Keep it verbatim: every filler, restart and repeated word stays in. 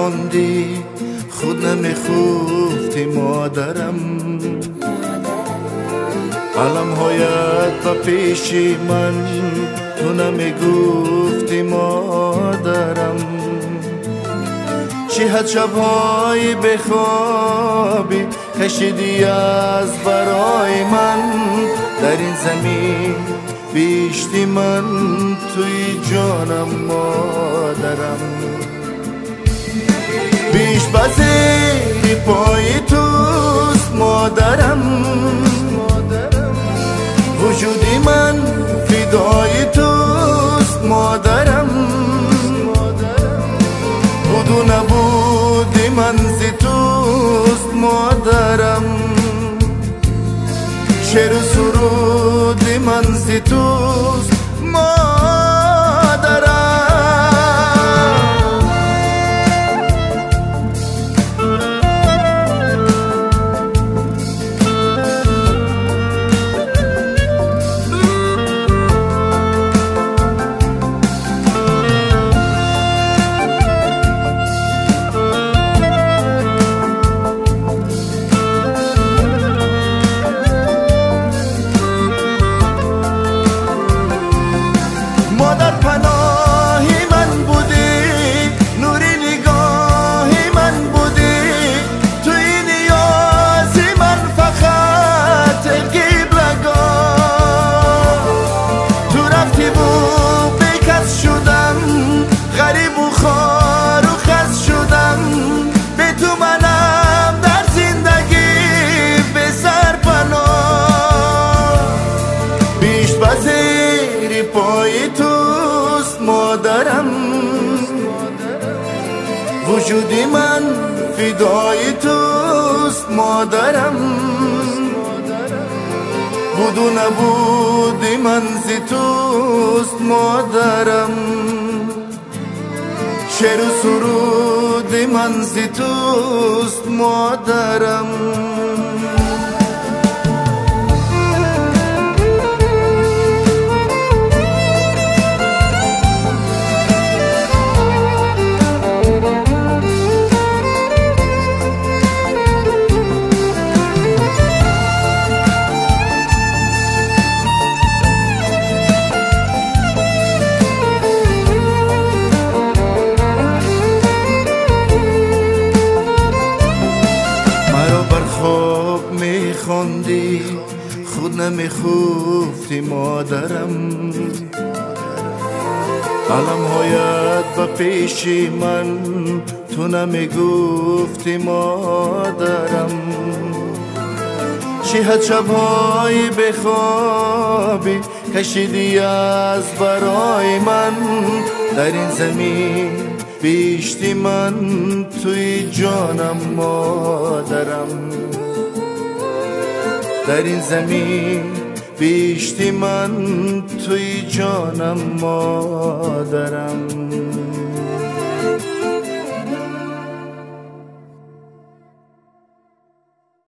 میخوندی خود نمیخوفتی مادرم، علم هایت و پیشی من تو نمیگفتی مادرم. چی حد شبهایی بخوابی کشیدی از برای من، در این زمین بیشتی من توی جانم مادرم. بیش بزیری پای توست مادرم، وجودی من فدای توست مادرم. بود و نبودی من زی توست مادرم، شعر و سرودی من زی توست مادرم. مادر پناهی من بودی، نوری نگاهی من بودی، توی نیازی من فقط قبلگاه. تو رفتی و بیکس شدم، غریب و خار و خس شدم، به تو منم در زندگی به سر پناه. بیش بزیری پای تو مادرم، وجودی من فدای توست مادرم. بود و نبودی من زی توست مادرم، شعر و سرودی من زی توست مادرم. میخوندی خود نمیخوفتی مادرم، علم هایت و پیشی من تو نمیگفتی مادرم. چی حد شبهایی بخوابی کشیدی از برای من، در این زمین بیشتی من توی جانم مادرم. در این زمین بیشتی من توی جانم مادرم.